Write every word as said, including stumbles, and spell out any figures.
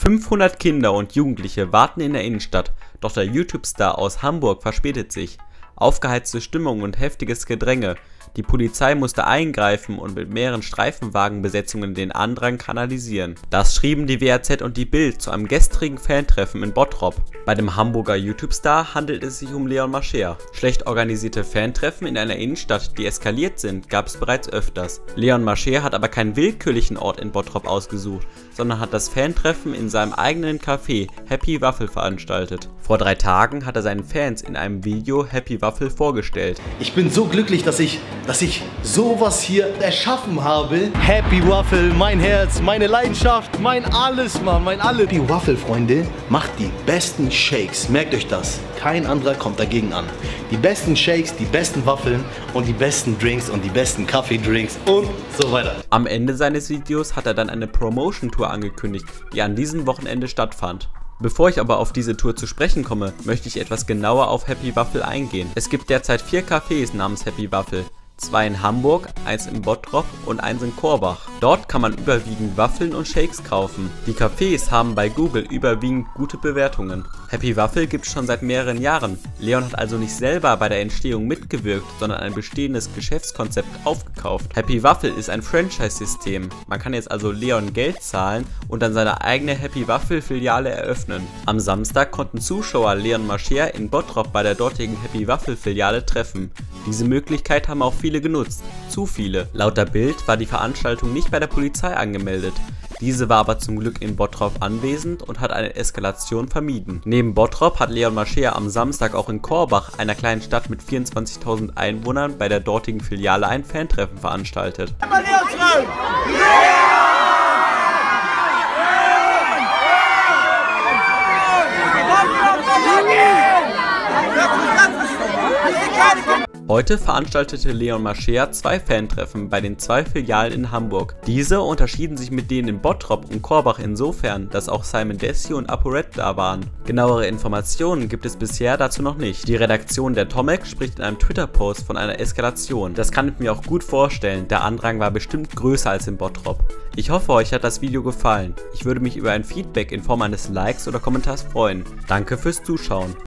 fünfhundert Kinder und Jugendliche warten in der Innenstadt, doch der YouTube-Star aus Hamburg verspätet sich. Aufgeheizte Stimmung und heftiges Gedränge. Die Polizei musste eingreifen und mit mehreren Streifenwagenbesetzungen den Andrang kanalisieren. Das schrieben die W A Z und die Bild zu einem gestrigen Fantreffen in Bottrop. Bei dem Hamburger YouTube-Star handelt es sich um Leon Mascher. Schlecht organisierte Fantreffen in einer Innenstadt, die eskaliert sind, gab es bereits öfters. Leon Mascher hat aber keinen willkürlichen Ort in Bottrop ausgesucht, sondern hat das Fantreffen in seinem eigenen Café Happy Waffel veranstaltet. Vor drei Tagen hat er seinen Fans in einem Video Happy Waffel vorgestellt. Ich bin so glücklich, dass ich, dass ich sowas hier erschaffen habe. Happy Waffel, mein Herz, meine Leidenschaft, mein alles, Mann, mein alles. Happy Waffel, Freunde, macht die besten Shakes. Merkt euch das. Kein anderer kommt dagegen an. Die besten Shakes, die besten Waffeln und die besten Drinks und die besten Kaffeedrinks und so weiter. Am Ende seines Videos hat er dann eine Promotion-Tour angekündigt, die an diesem Wochenende stattfand. Bevor ich aber auf diese Tour zu sprechen komme, möchte ich etwas genauer auf Happy Waffel eingehen. Es gibt derzeit vier Cafés namens Happy Waffel. Zwei in Hamburg, eins in Bottrop und eins in Korbach. Dort kann man überwiegend Waffeln und Shakes kaufen. Die Cafés haben bei Google überwiegend gute Bewertungen. Happy Waffel gibt es schon seit mehreren Jahren. Leon hat also nicht selber bei der Entstehung mitgewirkt, sondern ein bestehendes Geschäftskonzept aufgekauft. Happy Waffel ist ein Franchise-System. Man kann jetzt also Leon Geld zahlen und dann seine eigene Happy Waffel Filiale eröffnen. Am Samstag konnten Zuschauer Leon Mascher in Bottrop bei der dortigen Happy Waffel Filiale treffen. Diese Möglichkeit haben auch viele genutzt. Zu viele. Laut der Bild war die Veranstaltung nicht bei der Polizei angemeldet. Diese war aber zum Glück in Bottrop anwesend und hat eine Eskalation vermieden. Neben Bottrop hat Leon Mascher am Samstag auch in Korbach, einer kleinen Stadt mit vierundzwanzigtausend Einwohnern, bei der dortigen Filiale ein Fantreffen veranstaltet. Heute veranstaltete Leon Mascher zwei Fantreffen bei den zwei Filialen in Hamburg. Diese unterschieden sich mit denen in Bottrop und Korbach insofern, dass auch Simon Desio und ApoRed da waren. Genauere Informationen gibt es bisher dazu noch nicht. Die Redaktion der Tomek spricht in einem Twitter-Post von einer Eskalation. Das kann ich mir auch gut vorstellen, der Andrang war bestimmt größer als in Bottrop. Ich hoffe, euch hat das Video gefallen. Ich würde mich über ein Feedback in Form eines Likes oder Kommentars freuen. Danke fürs Zuschauen.